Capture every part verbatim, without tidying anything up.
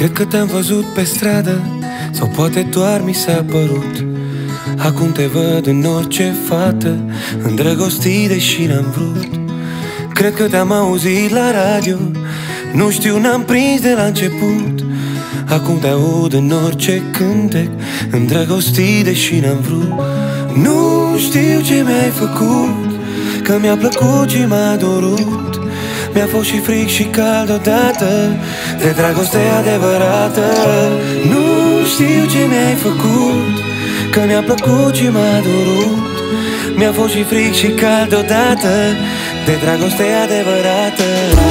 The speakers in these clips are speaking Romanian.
Cred că te-am văzut pe stradă, sau poate doar mi s-a părut. Acum te văd în orice fată, îndrăgostit deși n-am vrut. Cred că te-am auzit la radio, nu știu, n-am prins de la început. Acum te aud în orice cântec, îndrăgostit deși n-am vrut. Nu știu ce mi-ai făcut, că mi-a plăcut și m-a dorut. Mi-a fost și fric și cald odată de dragoste adevărată. Nu știu ce mi-ai făcut, că mi-a plăcut și m-a dorut. Mi-a fost și fric și cald odată de dragoste adevărată.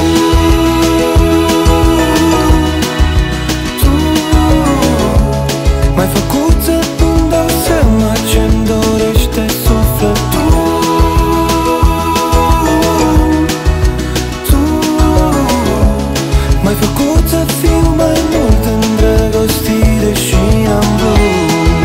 M-ai făcut să-mi dau seama ce-mi dorește sufletul. M-ai făcut să fiu mai mult îndrăgostit deși n-am vrut.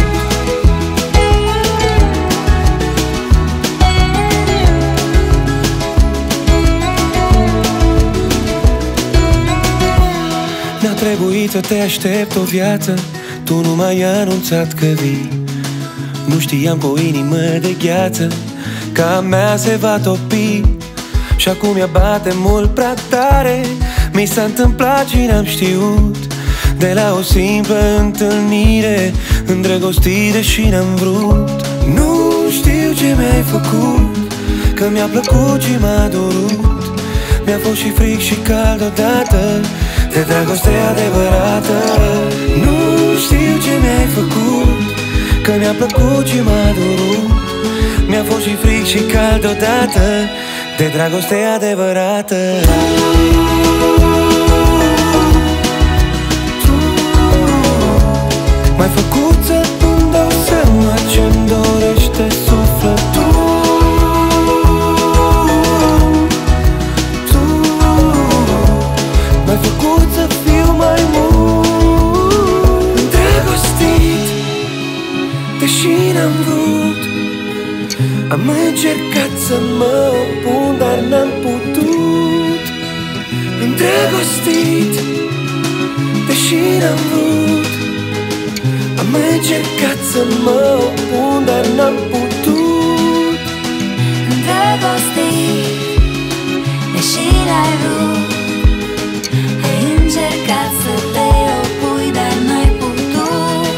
N-a trebuit să te aștept o viață, tu nu m-ai anunțat că vii. Nu știam cu o inimă de gheață că a mea se va topi. Și acum ea bate mult prea tare, mi s-a întâmplat și n-am știut. De la o simplă întâlnire, îndrăgostit deși n-am vrut. Nu știu ce mi-ai făcut, că mi-a plăcut și m-a dorut. Mi-a fost și fric și cald odată de dragoste adevărată. Nu știu ce mi-ai făcut, că mi-a plăcut și m-a dorut. Mi-a fost și fric și cald odată de dragoste adevărată. M-ai făcut să-mi dau seama ce-mi dorește sufletul. M-ai făcut să fiu mai mult îndrăgostit deși n-am vrut. Am încercat să mă opun, dar n-am putut. Îndrăgostit deși n-am vrut. Am încercat să mă opun, dar n-am putut. Îndrăgostit deși n-ai vrut. Ai încercat să te opui, dar n-ai putut.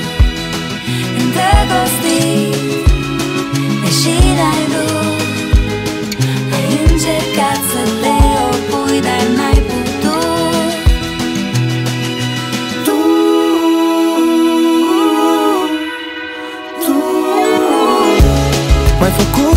Îndrăgostit deși n-ai vrut. Ai încercat să te opui, dar n-ai putut. Tu, tu M-ai făcut